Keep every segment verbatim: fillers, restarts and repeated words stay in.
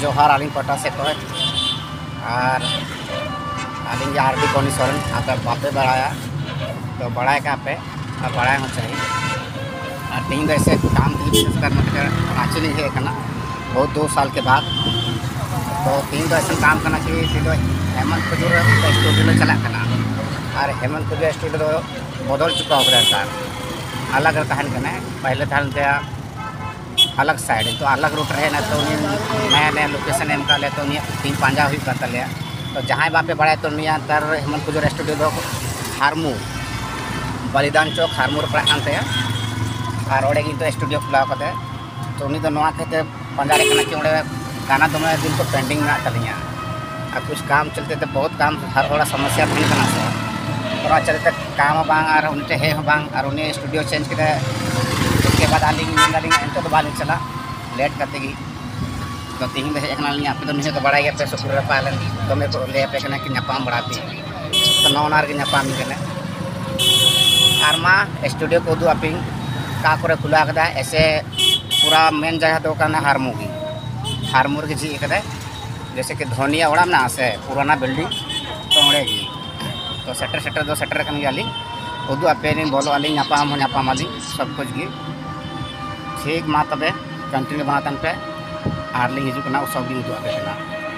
जोहार आलिंग पटा से को और आलिंग आरडी कोनी सोरेन आप बापे बढ़ाया तो बढ़ाए का पे और बढ़ाए हो चाहिए और तीन ऐसे काम की विशेष कर मतलब रांची नहीं है करना बहुत दो साल के बाद तो तीन ऐसे काम करना चाहिए तीन हेमंत कुजूर स्टूडियो चला करना और हेमंत कुजूर स्टूडियो बदल चुका हो गया सर अलग तहन करना पहले तहन के अलग साइड तो अलग रूट रहे ना तो नया नया लोकेशन एम कर ले तो तीन पांजा हुई करता ले तो जहाँ बापे बढ़ाए तो निया तर हेमंत कुजूर स्टूडियो हारमू बलिदान चौक हारमू पड़ाते और ओडे तो स्टूडियो खुला करते तो उन्हीं तो नवा कहते पंजारे करना कि ओडे गाना तो मैं दिन को पेंडिंग ना तलिया और कुछ काम चलते थे बहुत काम हर थोड़ा समस्या भी करना से थोड़ा चलते काम बांग और उनते है बांग और उन्हें स्टूडियो चेंज कर उसके बाद आलिंग मिंगालिंग इनको तो बालिंग चला लेट करते गई तो तीन बजे एक नालिंग आप तो नहीं तो बड़ा गया पे सुकुर पालन तो मेरे को ले पे करना कि नपाम बढ़ाती तो नौ नार की नपाम करना और माँ स्टूडियो को दो अपिंग का करे खुला कदा ऐसे पूरा मेन जगह तो करना हारमू की हारमूर की जी कदा जैसे कि धोनिया ओड़ा ना से पुराना बिल्डिंग तो ओड़ेगी तो सेटर सेटर दो सेटर कन गया उदू आपे बोलो अली नापाम नापाम अली सब कुछ की ठीक मा तबे कंटिन्यू बनातन पे आर लिंग हिजुकना सब गी उदू आपे कना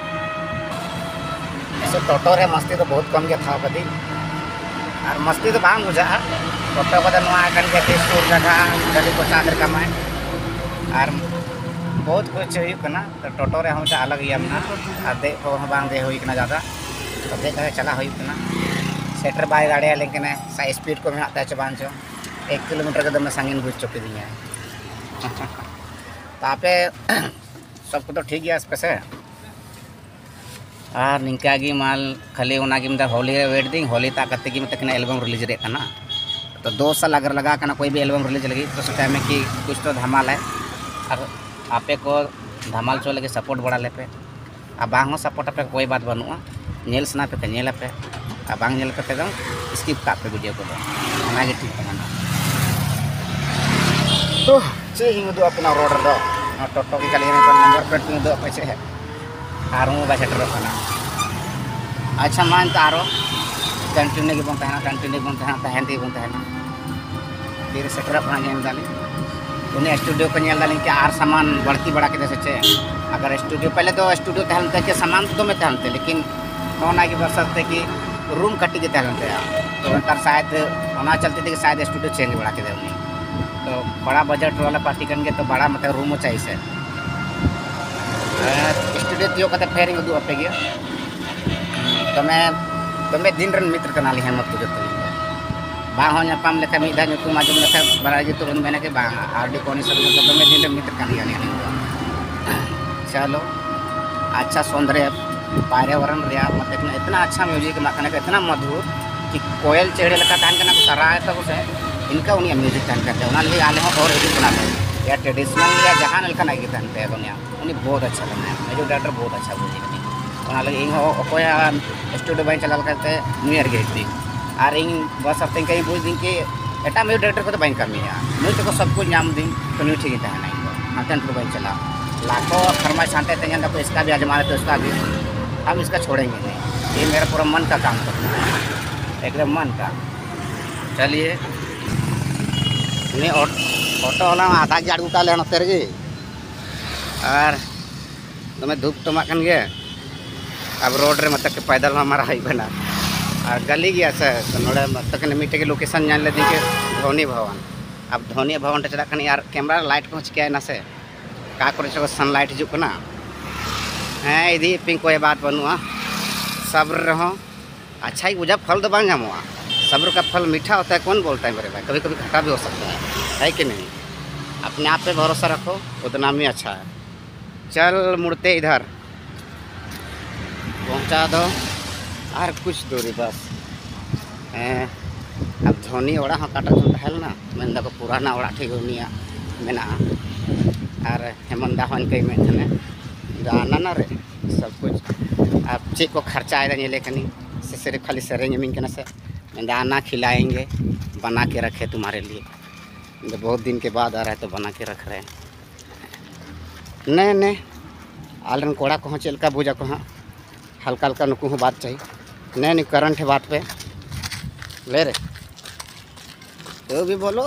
ऐसे टोटो रे मस्ती तो बहुत कम गया था कदी और मस्ती तो बांग बुझा टोटो कदा नवा कन के सुर जगह गली को चादर कमाए और बहुत कुछ हुई तो टोटो रे हम अलग ही ना और दे को बांग दे हुई ज़्यादा तो दे कर चला हुई सेटर बाय दाड़े लेकिन सा स्पीड को मेना चबान चो एक किलोमीटर के दमे सांगिन बुझ चुकी दी तो आपे सब तो ठीक है पे और निंका गी माल खाली उना होली वेट दी होली ताकते की मतलब एल्बम रिलीज रे कना तो दो साल अगर लगा करना कोई भी एल्बम रिलीज लगी तो सोचा में कि कुछ तो धमाल है और आपे को धमाल चो लगे सपोर्ट बढ़ा ले पे अब बांग सपोर्ट पे कोई बात बनूआ नेल सना पे नेल पे अब बांग नेल पे तो स्किप का पे वीडियो को ना ठीक करना तो चे हिंग दो अपना रोड दो टोटो की खाली नंबर प्लेट में दो पैसे है आरो बाय सेटर करना अच्छा मान तो आरो कंटिन्यू की बन तहना कंटिन्यू बन तहना तहन दी बन तहना फिर सेटर अपना नेल दाली उन्हें स्टूडियो को नेल दाली कि आर सामान बढ़ती बढ़ा के जैसे चे अगर स्टूडियो पहले तो स्टूडियो तहलते के सामान तो में तहलते लेकिन होना की बरसते कि रूम कटी के तहलते तो उनका शायद होना चलती थी कि शायद स्टूडियो चेंज बढ़ा के दे उन्हें तो बड़ा बजट वाला पार्टी करेंगे तो बड़ा मतलब रूम चाहिए से स्टूडियो दियो कते फेरिंग उदू आपे गया तो मैं तो मैं दिन रन मित्र कना ली हेमंत कुजूर तो बांग हो नापाम लेखा मिदा नुतुम आजम लेखा बराजी तो मैंने के बांग आरडी कोनी सब तो मैं दिन रन मित्र कना लिया चलो अच्छा सौंदर्य पर्यावरण रिया मतलब इतना अच्छा म्यूजिक माखने इतना मधुर कि कोयल चेड़े लगा तहन कना को सराय तब से इनका उन्हीं म्यूजिक तहन करते उना लिए आले हो और हिजू बना या ट्रेडिशनल या जहां लका नहीं तहनते दुनिया उन्हीं बहुत अच्छा बनाया म्यूजिक डायरेक्टर बहुत अच्छा बोली उना लगे इन हो ओकोया स्टूडियो बाइन चला करते न्यू ईयर के थी और इन बस अब कहीं बुझ दिन कि एटा म्यूजिक डायरेक्टर को तो बाइन कमी है म्यूजिक को सब कुछ नाम दिन तो न्यू ठीक तहना हाथन को बाइन चला लाखों फरमाइश आते थे तो इसका भी आजमा तो इसका भी हम इसका छोड़ेंगे नहीं ये मेरा पूरा मन का काम करना है एकदम मन का चलिए नहीं ऑटो वाला आधा जाड़ उठा ले नते रे और दमे धूप टमाकन गे अब रोड रे मतलब के पैदल हमारा हाई बना और गली गया से तो नोड़े मतलब के मीटे के लोकेशन जान ले दी के धोनी भवन अब धोनी भवन चला कन यार कैमरा लाइट को चिका ना से का करे से सनलाइट हिजुक ना हाँ इधी पिंक कोई बात बनूआ सब्र रहो अच्छा ही बुझा फल तो बांग हुआ सब्र का फल मीठा होता है कौन बोलता है मेरे भाई कभी कभी खट्टा भी हो सकता है है कि नहीं अपने आप पे भरोसा रखो उतना भी अच्छा है चल मुड़ते इधर पहुंचा दो और कुछ दूरी बस अब धोनी ओड़ा हाँ काटा जो तहल ना मैं को पुराना ओड़ा ठीक उनिया मेना और हेमंदा हन कई में गाना ना रे सब कुछ अब चेक को खर्चा आएगा ये लेखनी से सिर्फ खाली सरेंगे मिन के ना से दाना खिलाएंगे बना के रखे तुम्हारे लिए तो बहुत दिन के बाद आ रहा है तो बना के रख रहे हैं नहीं नहीं आलन कोड़ा को चलका बुझा को हाँ हल्का हल्का नुकू हो बात चाहिए नहीं नहीं करंट है बात पे ले रे तो भी बोलो।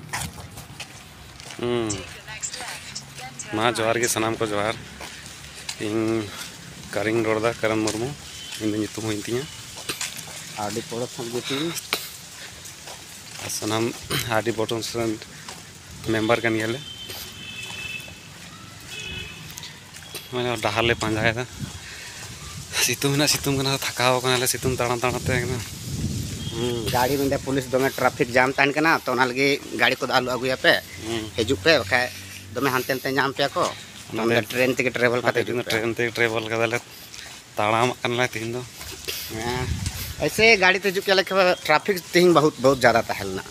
मा जोहार के सनाम को जोहार इन करिंग रोडदा करण मुर्मू इन नितुम हुई तिया आडी पोड़ो संगीती सनाम आडी बोटन मेंबर कन गेले मैंने डहार ले पांजाया था सितुम ना सितुम कना थकाव कना ले सितुम ताड़ा ताड़ा ते ना गाड़ी में पुलिस दमे ट्रैफिक जाम तान कना तो ना लगे गाड़ी को आलू अगुया पे हिजु पे बखा दमे हानते हानते जाम पे को ना ट्रेन ते ट्रेवल करते ट्रेन ते ट्रेवल कदले ताड़ाम कनला तीन दो ऐसे गाड़ी ते जुके लखे ट्रैफिक तीन बहुत बहुत ज़्यादा तहलना